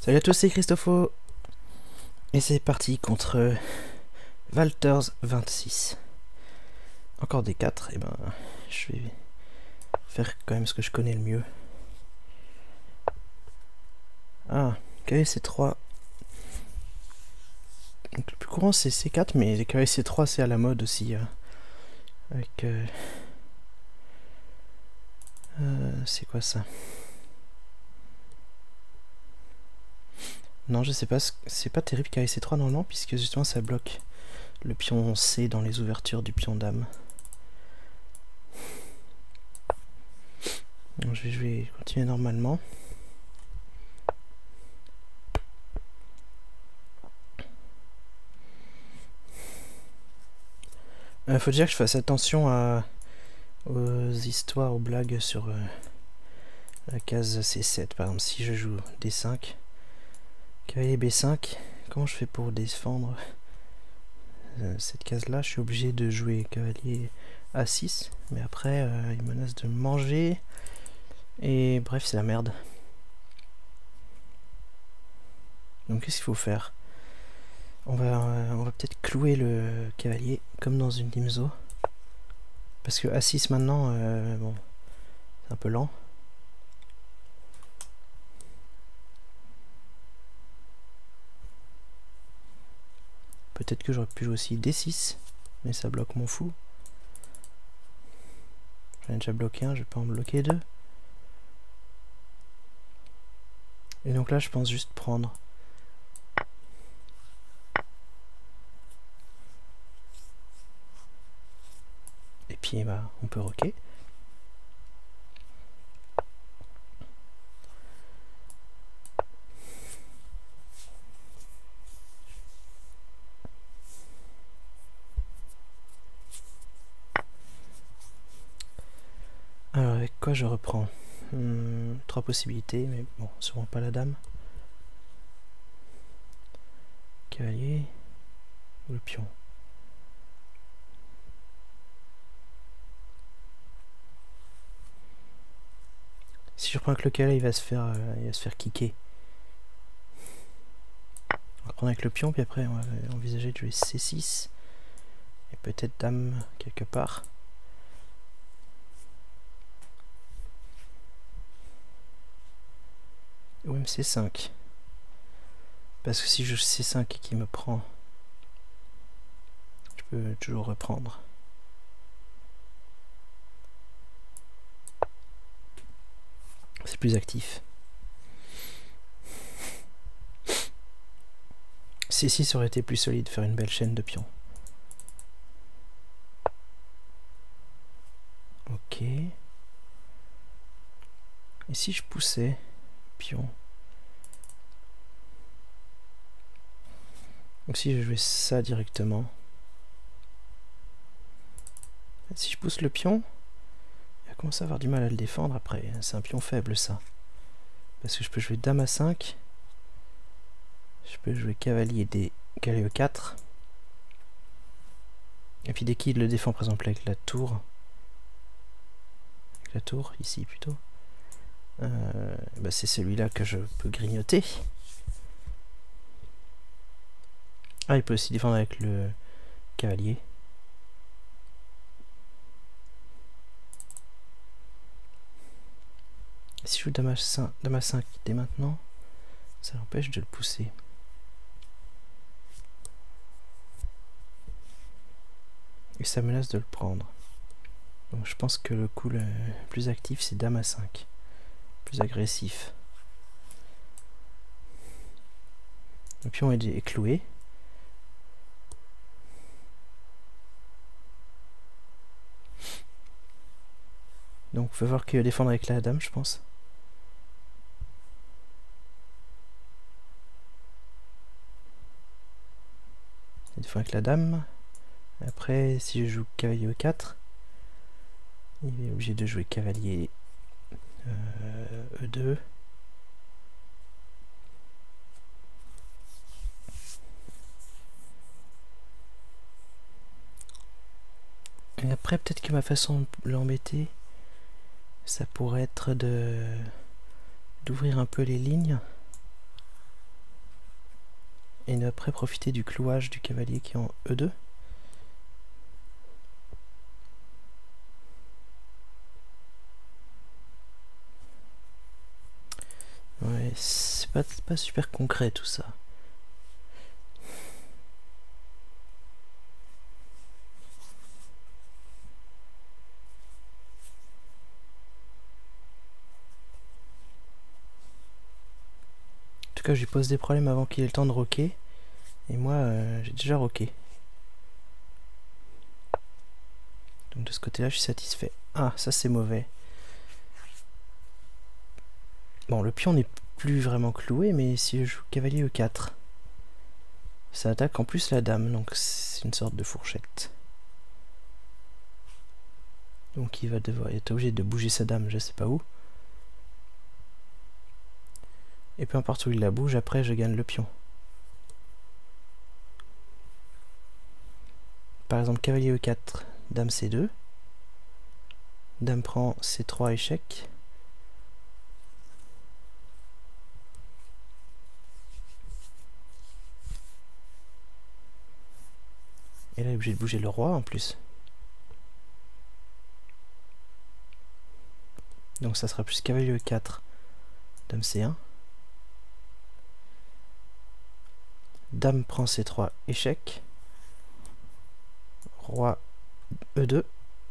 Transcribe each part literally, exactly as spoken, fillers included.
Salut à tous, c'est Christopho. Et c'est parti contre Walters vingt-six. Encore des quatre, et ben je vais faire quand même ce que je connais le mieux. Ah, cavalier C trois. Donc, le plus courant c'est C quatre, mais les cavaliers C trois c'est à la mode aussi. Euh, avec... Euh, euh, c'est quoi ça? Non, je sais pas, c'est pas terrible cavalier C trois normalement, puisque justement ça bloque le pion C dans les ouvertures du pion dame. Donc, je vais jouer, continuer normalement. Il euh, faut dire que je fasse attention à, aux histoires, aux blagues sur euh, la case C sept. Par exemple, si je joue D cinq, cavalier B cinq, comment je fais pour défendre euh, cette case-là? Je suis obligé de jouer cavalier A six, mais après, euh, il menace de me manger. Et bref, c'est la merde. Donc, qu'est-ce qu'il faut faire? On va, euh, on va peut-être clouer le cavalier, comme dans une Dimzo. Parce que A six maintenant, euh, bon, c'est un peu lent. Peut-être que j'aurais pu jouer aussi D six, mais ça bloque mon fou. J'en ai déjà bloqué un, je vais pas en bloquer deux. Et donc là, je pense juste prendre. Et puis, bah, on peut roquer. Alors, avec quoi je reprends? hmm, Trois possibilités, mais bon, sûrement pas la dame. Cavalier ou le pion. Si je reprends avec le cavalier, il va se faire, euh, il va se faire kicker. On va prendre avec le pion, puis après on va envisager de jouer C six et peut-être dame quelque part. Ou même C cinq. Parce que si je joue C cinq et qu'il me prend, je peux toujours reprendre. C'est plus actif. C six aurait été plus solide, faire une belle chaîne de pions. Ok. Et si je poussais pion? Donc si je jouais ça directement. Si je pousse le pion, il va commencer à avoir du mal à le défendre après. C'est un pion faible ça. Parce que je peux jouer dame à cinq. Je peux jouer cavalier D, cavalier E quatre. Et puis dès qu'il le défend par exemple avec la tour. Avec la tour, ici plutôt. Euh, bah c'est celui-là que je peux grignoter. Ah, il peut aussi défendre avec le cavalier. Si je joue dame à cinq, dame à cinq dès maintenant, ça l'empêche de le pousser. Et ça menace de le prendre. Donc je pense que le coup le plus actif c'est dame à cinq. Plus agressif. Le pion est cloué. Donc il faut voir qu'il va défendre avec la dame, je pense. Il défend avec la dame. Après, si je joue cavalier E quatre, il est obligé de jouer cavalier euh, E deux. Et après, peut-être que ma façon de l'embêter, ça pourrait être de d'ouvrir un peu les lignes Et après profiter du clouage du cavalier qui est en E deux. Ouais, c'est pas, pas super concret tout ça. En tout cas, je lui pose des problèmes avant qu'il ait le temps de roquer. Et moi, euh, j'ai déjà roqué. Donc de ce côté-là, je suis satisfait. Ah, ça c'est mauvais. Bon, le pion n'est plus vraiment cloué, mais si je joue cavalier E quatre, ça attaque en plus la dame, donc c'est une sorte de fourchette. Donc il va devoir être obligé de bouger sa dame, je sais pas où. Et peu importe où il la bouge, après je gagne le pion. Par exemple, cavalier E quatre, dame C deux. Dame prend C trois, échec. Et là, il est obligé de bouger le roi en plus. Donc ça sera plus cavalier E quatre, dame C un. Dame prend C trois, échec. Roi E deux.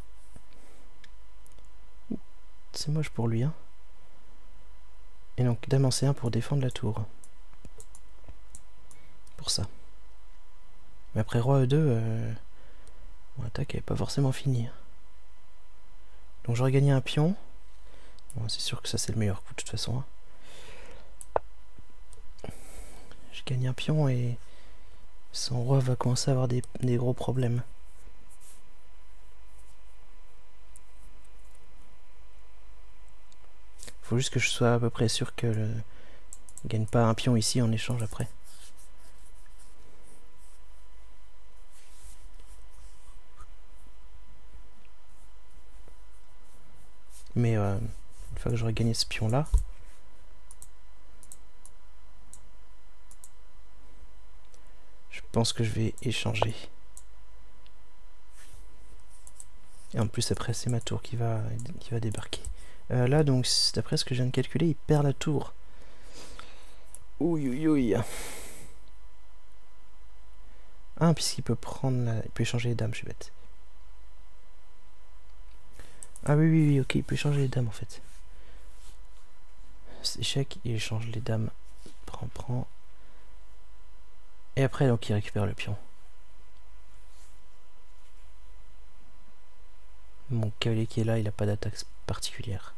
C'est moche pour lui, hein. Et donc dame en C un pour défendre la tour. Pour ça. Mais après roi E deux, euh, mon attaque n'est pas forcément finie. Donc j'aurais gagné un pion. Bon, c'est sûr que ça c'est le meilleur coup de toute façon. Hein. J'ai gagné un pion et son roi va commencer à avoir des, des gros problèmes. Faut juste que je sois à peu près sûr que le... ne gagne pas un pion ici en échange après. Mais euh, une fois que j'aurai gagné ce pion là, je pense que je vais échanger. Et en plus après c'est ma tour qui va, qui va débarquer. Euh, là donc d'après ce que je viens de calculer, il perd la tour. Ouïe ouïe ouïe. Ah, puisqu'il peut prendre la... il peut échanger les dames, je suis bête. Ah oui oui oui, ok, il peut échanger les dames en fait. Échec, il échange les dames. Prend, prend. Et après donc il récupère le pion. Mon cavalier qui est là, il n'a pas d'attaque particulière.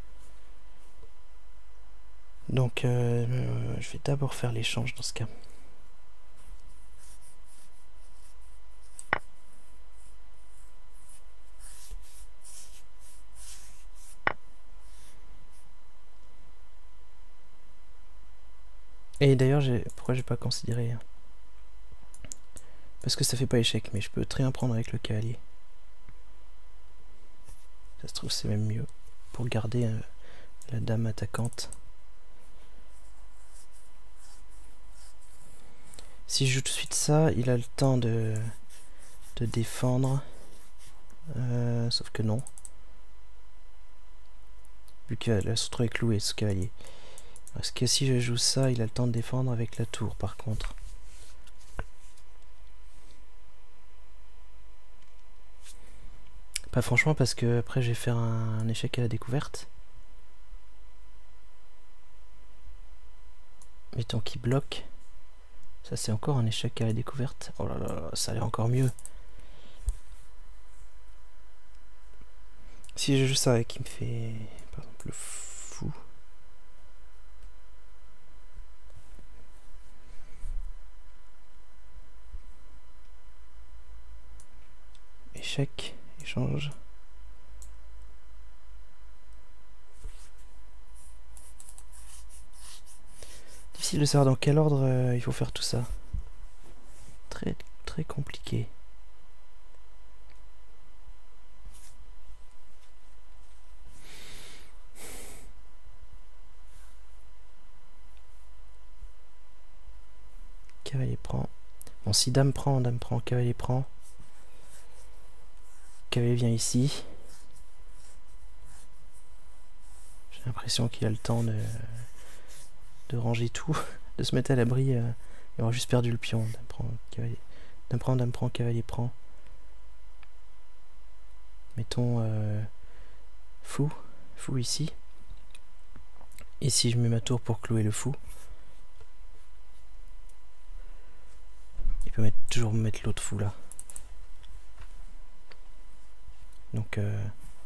Donc euh, euh, je vais d'abord faire l'échange dans ce cas. Et d'ailleurs, pourquoi j'ai pas considéré? Parce que ça fait pas échec, mais je peux très bien prendre avec le cavalier. Ça se trouve c'est même mieux pour garder euh, la dame attaquante. Si je joue tout de suite ça, il a le temps de, de défendre. Euh, sauf que non. Vu qu'elle se retrouve clouée ce cavalier. Parce que si je joue ça, il a le temps de défendre avec la tour par contre. Pas franchement parce que après je vais faire un, un échec à la découverte. Mettons qu'il bloque. Ça c'est encore un échec à la découverte. Oh là là, ça a l'air encore mieux. Si je joue ça et qu'il me fait par exemple le fou. Échec, échange. Difficile de savoir dans quel ordre euh, il faut faire tout ça. Très très compliqué. Cavalier prend. Bon, si dame prend, dame prend, cavalier prend. Cavalier vient ici. J'ai l'impression qu'il a le temps de, de ranger tout, de se mettre à l'abri. Euh, il aura juste perdu le pion. Dame prend, cavalier. Dame prend, dame prend, cavalier prend. Mettons euh, fou. Fou ici. Ici, je mets ma tour pour clouer le fou. Il peut mettre, toujours mettre l'autre fou là. Donc, euh,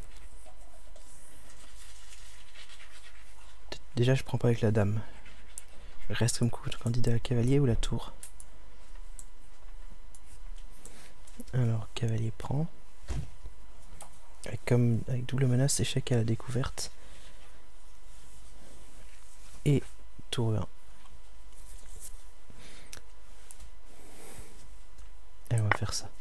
déjà, je prends pas avec la dame. Je reste comme candidat à cavalier ou la tour. Alors, cavalier prend. Avec, comme, avec double menace, échec à la découverte. Et tour un. Et on va faire ça.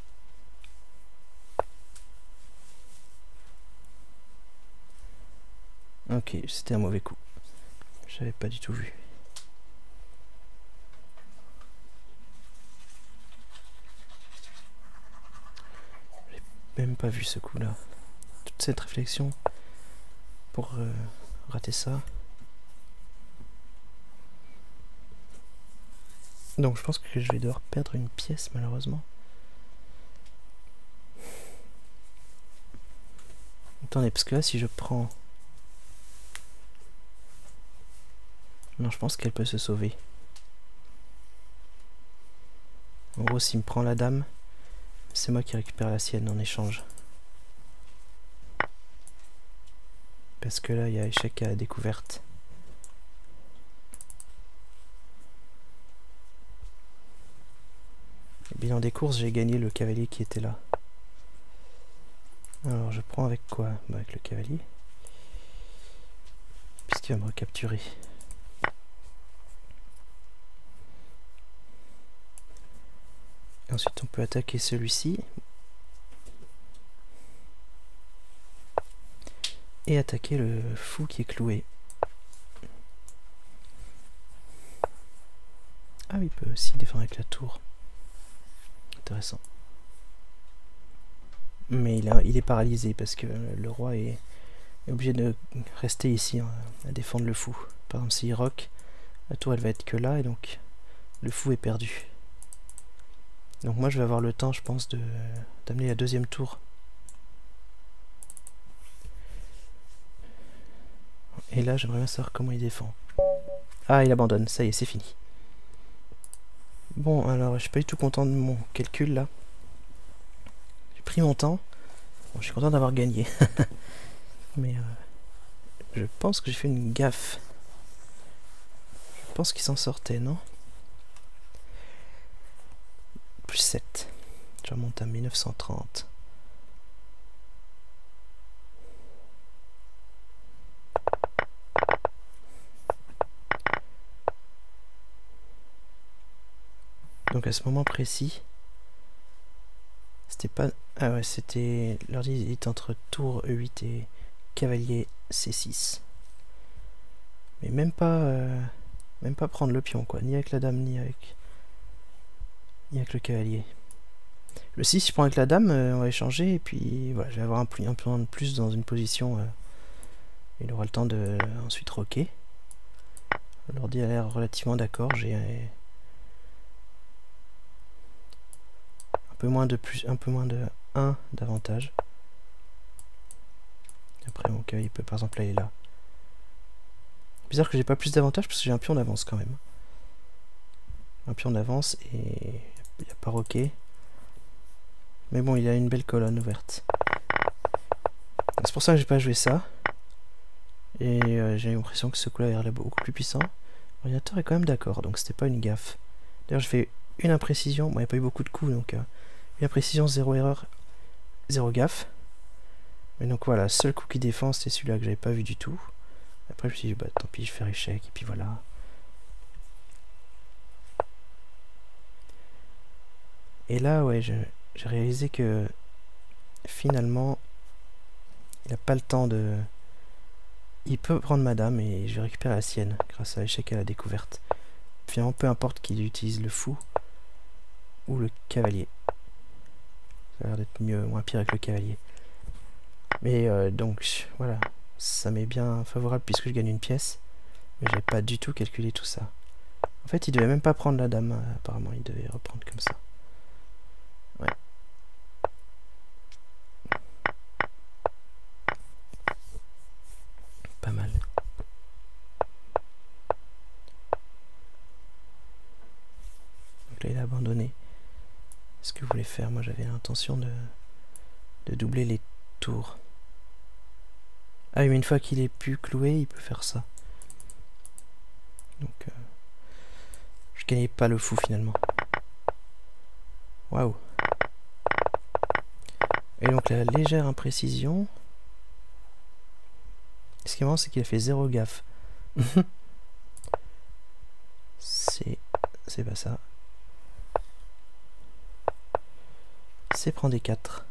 Ok, c'était un mauvais coup. J'avais pas du tout vu. J'ai même pas vu ce coup-là. Toute cette réflexion pour euh, rater ça. Donc je pense que je vais devoir perdre une pièce malheureusement. Attendez, parce que là si je prends... Non, je pense qu'elle peut se sauver. En gros, s'il me prend la dame, c'est moi qui récupère la sienne en échange. Parce que là, il y a échec à la découverte. Au bilan des courses, j'ai gagné le cavalier qui était là. Alors, je prends avec quoi? Bah, avec le cavalier. Puisqu'il va me recapturer. Ensuite, on peut attaquer celui-ci. Et attaquer le fou qui est cloué. Ah oui, il peut aussi défendre avec la tour. Intéressant. Mais il, a, il est paralysé parce que le roi est, est obligé de rester ici hein, à défendre le fou. Par exemple, s'il roque, la tour elle va être que là et donc le fou est perdu. Donc moi je vais avoir le temps, je pense, de d'amener la deuxième tour. Et là, j'aimerais bien savoir comment il défend. Ah, il abandonne, ça y est, c'est fini. Bon, alors, je suis pas du tout content de mon calcul, là. J'ai pris mon temps. Bon, je suis content d'avoir gagné. Mais, euh, je pense que j'ai fait une gaffe. Je pense qu'il s'en sortait, non? Plus sept. Je remonte à mille neuf cent trente. Donc à ce moment précis, c'était pas... Ah ouais, c'était... L'ordre est entre tour E huit et cavalier C six. Mais même pas... Euh, même pas prendre le pion, quoi. Ni avec la dame, ni avec... Ni avec le cavalier. Le six, je prends avec la dame, euh, on va échanger, et puis voilà, je vais avoir un, un point de plus dans une position... Euh, il aura le temps de euh, ensuite roquer. L'ordi a l'air relativement d'accord, j'ai... Euh, Un peu moins de plus, un peu moins de un d'avantage. Après mon cavalier peut par exemple aller là. Bizarre que j'ai pas plus d'avantage parce que j'ai un pion d'avance quand même. Un pion d'avance et il n'y a pas roqué. Mais bon, il a une belle colonne ouverte. C'est pour ça que j'ai pas joué ça. Et euh, j'ai l'impression que ce coup-là est beaucoup plus puissant. L'ordinateur est quand même d'accord, donc c'était pas une gaffe. D'ailleurs, je fais une imprécision. Bon, il n'y a pas eu beaucoup de coups, donc... Euh, Une précision, zéro erreur, zéro gaffe. Mais donc voilà, seul coup qui défend, c'est celui-là que j'avais pas vu du tout. Après je me suis dit, bah tant pis, je vais faire échec, et puis voilà. Et là, ouais, j'ai réalisé que finalement, il n'a pas le temps de... Il peut prendre ma dame et je vais récupérer la sienne grâce à l'échec à la découverte. Finalement, peu importe qu'il utilise le fou, ou le cavalier. Ça a l'air d'être mieux, moins pire avec le cavalier. Mais euh, donc voilà, ça m'est bien favorable puisque je gagne une pièce. Mais j'avais pas du tout calculé tout ça. En fait, il devait même pas prendre la dame, apparemment, il devait reprendre comme ça. Ouais. Pas mal. Donc là, il a abandonné. Ce que je voulais faire, moi j'avais l'intention de, de doubler les tours. Ah oui, mais une fois qu'il est plus cloué, il peut faire ça. Donc, euh, je gagnais pas le fou finalement. Waouh. Et donc la légère imprécision. Ce qui est marrant, c'est qu'il a fait zéro gaffe. c'est... c'est pas ça. C'est prendre des quatre.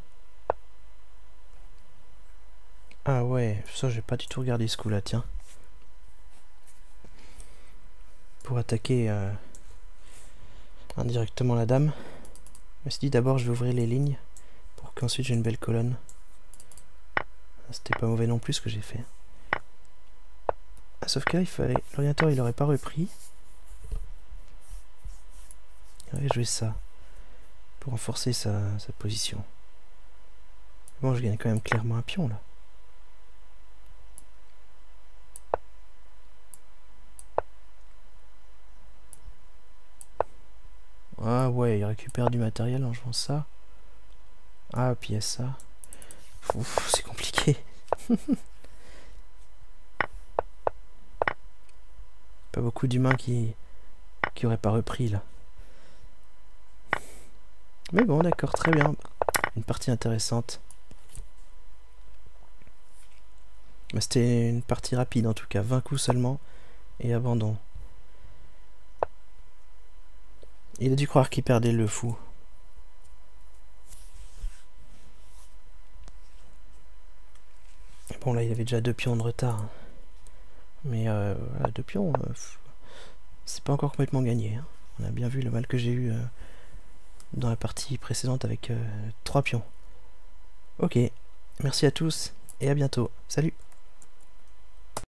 Ah ouais, ça j'ai pas du tout regardé ce coup là, tiens. Pour attaquer euh, indirectement la dame. Je me suis dit d'abord je vais ouvrir les lignes pour qu'ensuite j'ai une belle colonne. C'était pas mauvais non plus ce que j'ai fait. Ah, sauf que là il fallait... l'orienteur il aurait pas repris. Il aurait joué ça. Pour renforcer sa, sa position. Bon, je gagne quand même clairement un pion là. Ah ouais, il récupère du matériel en jouant ça. Ah, puis il y a ça. Ouf, c'est compliqué. Pas beaucoup d'humains qui qui auraient pas repris là. Mais bon, d'accord, très bien. Une partie intéressante. C'était une partie rapide en tout cas, vingt coups seulement et abandon. Il a dû croire qu'il perdait le fou. Bon là il avait déjà deux pions de retard. Hein. Mais euh, voilà, deux pions, euh, c'est pas encore complètement gagné. Hein. On a bien vu le mal que j'ai eu euh, dans la partie précédente avec euh, trois pions. Ok, merci à tous et à bientôt. Salut!